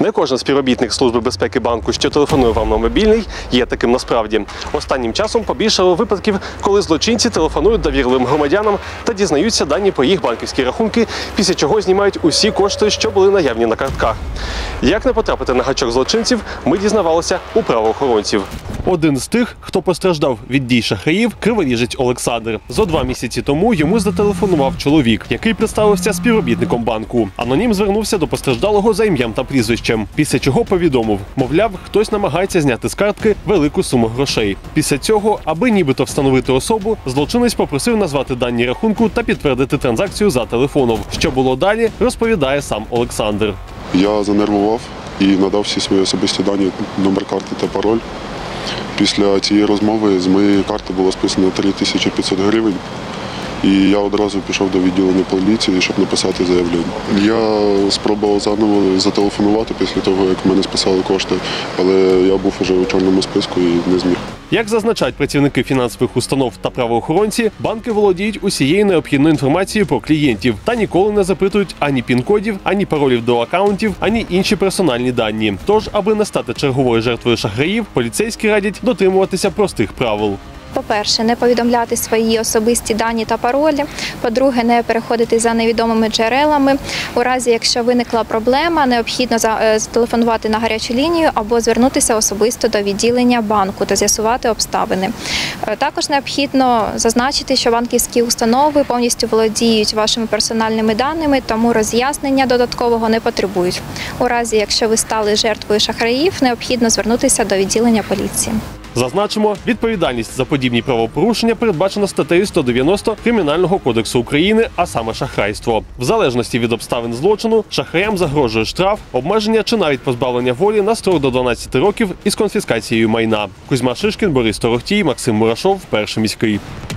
Не кожен співробітник Служби безпеки банку, що телефонує вам на мобільний, є таким насправді. Останнім часом побільшало випадків, коли злочинці телефонують довірливим громадянам та дізнаються дані про їх банківські рахунки, після чого знімають усі кошти, що були наявні на картках. Як не потрапити на гачок злочинців, ми дізнавалися у правоохоронців. Один з тих, хто постраждав від дій шахраїв, криворіжець Олександр. Зо 2 місяці тому йому зателефонував чоловік, який представився співробітником банку. Анонім звернувся до постраждалого за ім'ям та прізвищем, після чого повідомив, мовляв, хтось намагається зняти з картки велику суму грошей. Після цього, аби нібито встановити особу, злочинець попросив назвати дані рахунку та підтвердити транзакцію за телефоном. Що було далі, розповідає сам Олександр. Я занервував і надав всі свої особисті дані, номер карти та пароль. Після цієї розмови з моєї карти було списано 3500 гривень. І я одразу пішов до відділення поліції, щоб написати заявлення. Я спробував заново зателефонувати після того, як в мене списали кошти, але я був уже у чорному списку і не зміг. Як зазначають працівники фінансових установ та правоохоронці, банки володіють усією необхідною інформацією про клієнтів та ніколи не запитують ані пін-кодів, ані паролів до акаунтів, ані інші персональні дані. Тож, аби не стати черговою жертвою шахраїв, поліцейські радять дотримуватися простих правил. По-перше, не повідомляти свої особисті дані та паролі. По-друге, не переходити за невідомими джерелами. У разі, якщо виникла проблема, необхідно зателефонувати на гарячу лінію або звернутися особисто до відділення банку та з'ясувати обставини. Також необхідно зазначити, що банківські установи повністю володіють вашими персональними даними, тому роз'яснення додаткового не потребують. У разі, якщо ви стали жертвою шахраїв, необхідно звернутися до відділення поліції. Зазначимо, відповідальність за подібні правопорушення передбачена статтею 190 Кримінального кодексу України, а саме шахрайство. В залежності від обставин злочину, шахраям загрожує штраф, обмеження чи навіть позбавлення волі на строк до 12 років із конфіскацією майна. Кузьма Шишкін, Борис Торохтій, Максим Мурашов, Перший міський.